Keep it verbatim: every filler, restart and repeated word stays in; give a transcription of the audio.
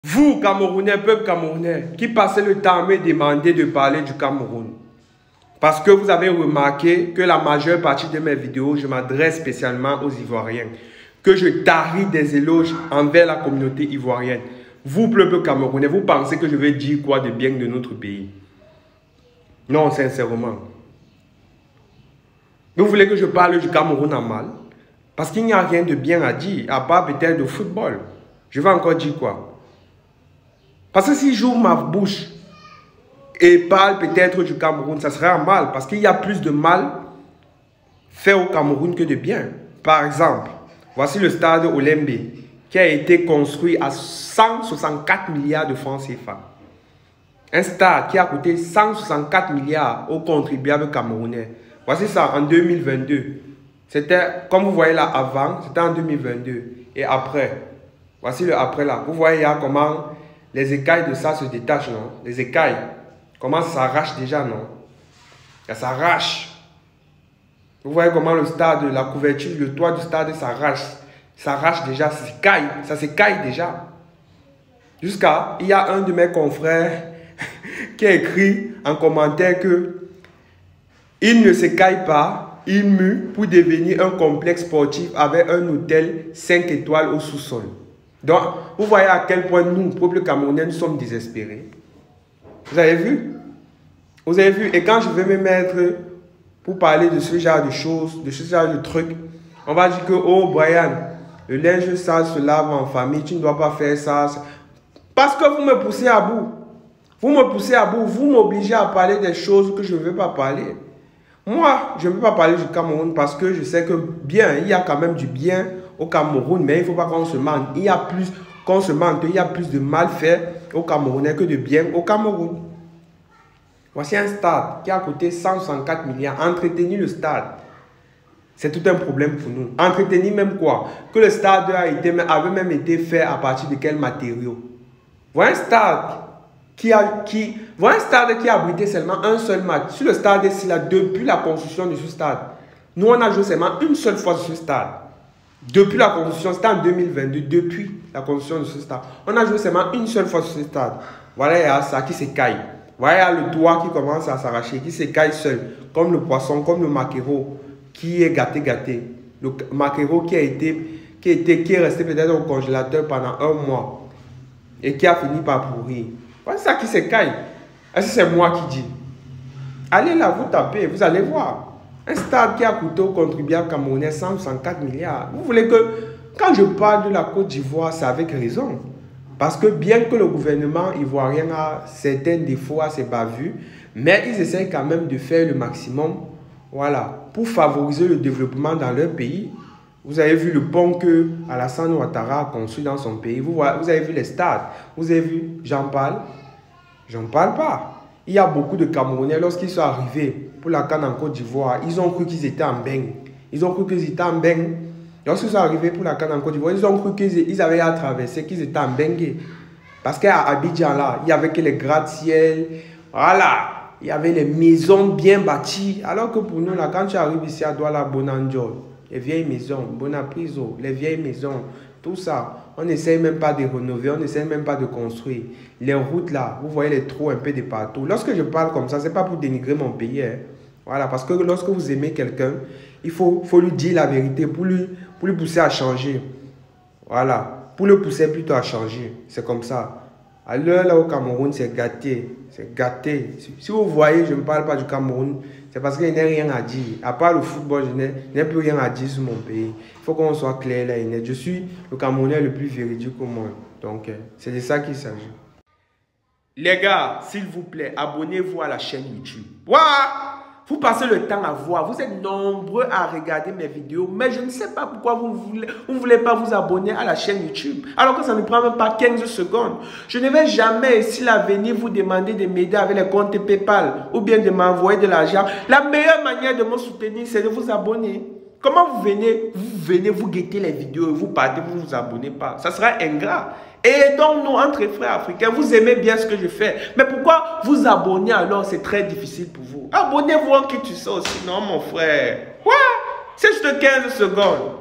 Vous, Camerounais, peuple camerounais, qui passez le temps à me demander de parler du Cameroun. Parce que vous avez remarqué que la majeure partie de mes vidéos, je m'adresse spécialement aux Ivoiriens. Que je tarie des éloges envers la communauté ivoirienne. Vous, peuple camerounais, vous pensez que je vais dire quoi de bien de notre pays? Non, sincèrement. Vous voulez que je parle du Cameroun en mal? Parce qu'il n'y a rien de bien à dire, à part peut-être de football. Je vais encore dire quoi? Parce que si j'ouvre ma bouche et parle peut-être du Cameroun, ça serait un mal. Parce qu'il y a plus de mal fait au Cameroun que de bien. Par exemple, voici le stade Olembe qui a été construit à cent soixante-quatre milliards de francs C F A. Un stade qui a coûté cent soixante-quatre milliards aux contribuables camerounais. Voici ça en deux mille vingt-deux. C'était, comme vous voyez là avant, c'était en deux mille vingt-deux. Et après, voici le après là. Vous voyez là comment les écailles de ça se détachent, non? Les écailles, comment ça s'arrache déjà, non? Ça s'arrache. Vous voyez comment le stade, la couverture, le toit du stade s'arrache. S'arrache déjà, ça s'écaille, ça s'écaille déjà. Jusqu'à, il y a un de mes confrères qui a écrit en commentaire que il ne s'écaille pas, il mue pour devenir un complexe sportif avec un hôtel cinq étoiles au sous-sol. Donc, vous voyez à quel point nous, peuple camerounais, nous sommes désespérés. Vous avez vu? Vous avez vu? Et quand je vais me mettre pour parler de ce genre de choses, de ce genre de trucs, on va dire que, oh Brian, le linge sale se lave en famille, tu ne dois pas faire ça. Parce que vous me poussez à bout. Vous me poussez à bout, vous m'obligez à parler des choses que je ne veux pas parler. Moi, je ne veux pas parler du Cameroun parce que je sais que bien, il y a quand même du bien au Cameroun, mais il ne faut pas qu'on se mente. Il y a plus qu'on se mente, il y a plus de mal fait au Camerounais que de bien au Cameroun. Voici un stade qui a coûté cent soixante-quatre milliards. Entretenir le stade, c'est tout un problème pour nous. Entretenir même quoi? Que le stade a été, avait même été fait à partir de quels matériaux? Voici un stade qui a, qui, voici un stade qui a abrité seulement un seul match. Sur le stade ici, là, depuis la construction de ce stade, nous on a joué seulement une seule fois sur ce stade. Depuis la construction, c'était en deux mille vingt-deux, depuis la construction de ce stade, on a joué seulement une seule fois sur ce stade. Voilà, il y a ça qui s'écaille. Voilà, il y a le toit qui commence à s'arracher, qui s'écaille seul, comme le poisson, comme le maquereau qui est gâté, gâté. Le maquereau qui a été, qui a été, qui est resté peut-être au congélateur pendant un mois et qui a fini par pourrir. Voilà ça qui s'écaille. Est-ce que c'est moi qui dis? Allez là, vous tapez, vous allez voir. Un stade qui a coûté aux contribuables camerounais cent soixante-quatre milliards. Vous voulez que, quand je parle de la Côte d'Ivoire, c'est avec raison. Parce que bien que le gouvernement ivoirien a certains défauts, a ses bavures, mais ils essaient quand même de faire le maximum, voilà, pour favoriser le développement dans leur pays. Vous avez vu le pont que Alassane Ouattara a construit dans son pays. Vous, voyez, vous avez vu les stades. Vous avez vu, j'en parle. J'en parle pas. Il y a beaucoup de Camerounais, lorsqu'ils sont arrivés pour la CAN en Côte d'Ivoire, ils ont cru qu'ils étaient en beigne. Ils ont cru qu'ils étaient en beigne. Lorsqu'ils sont arrivés pour la CAN en Côte d'Ivoire, ils ont cru qu'ils avaient à traverser, qu'ils étaient en beigne. Parce qu'à Abidjan, là, il n'y avait que les gratte-ciel. Voilà. Il y avait les maisons bien bâties. Alors que pour nous, là, quand tu arrives ici à Douala, Bonanjol, les vieilles maisons, Bonapriso, les vieilles maisons, tout ça, on n'essaye même pas de rénover, on n'essaye même pas de construire. Les routes là, vous voyez les trous un peu de partout. Lorsque je parle comme ça, ce n'est pas pour dénigrer mon pays. Hein. Voilà, parce que lorsque vous aimez quelqu'un, il faut, faut lui dire la vérité pour lui, pour lui pousser à changer. Voilà, pour le pousser plutôt à changer. C'est comme ça. À l'heure là au Cameroun, c'est gâté. C'est gâté. Si vous voyez, je ne parle pas du Cameroun, c'est parce qu'il n'y a rien à dire. À part le football, je n'ai plus rien à dire sur mon pays. Il faut qu'on soit clair là. Je suis le Camerounais le plus véridique au monde. Donc, c'est de ça qu'il s'agit. Les gars, s'il vous plaît, abonnez-vous à la chaîne YouTube. Waouh! Vous passez le temps à voir. Vous êtes nombreux à regarder mes vidéos, mais je ne sais pas pourquoi vous ne voulez, vous voulez pas vous abonner à la chaîne YouTube, alors que ça ne prend même pas quinze secondes. Je ne vais jamais, s'il à venir, vous demander de m'aider avec les comptes PayPal ou bien de m'envoyer de l'argent. La meilleure manière de me soutenir, c'est de vous abonner. Comment vous venez, vous venez, vous guettez les vidéos et vous partez, vous ne vous abonnez pas? Ça sera ingrat. Et donc, nous, entre frères africains, vous aimez bien ce que je fais. Mais pourquoi vous abonner alors? C'est très difficile pour vous. Abonnez-vous en qui tu sais aussi, non, mon frère. Ouais, c'est juste quinze secondes.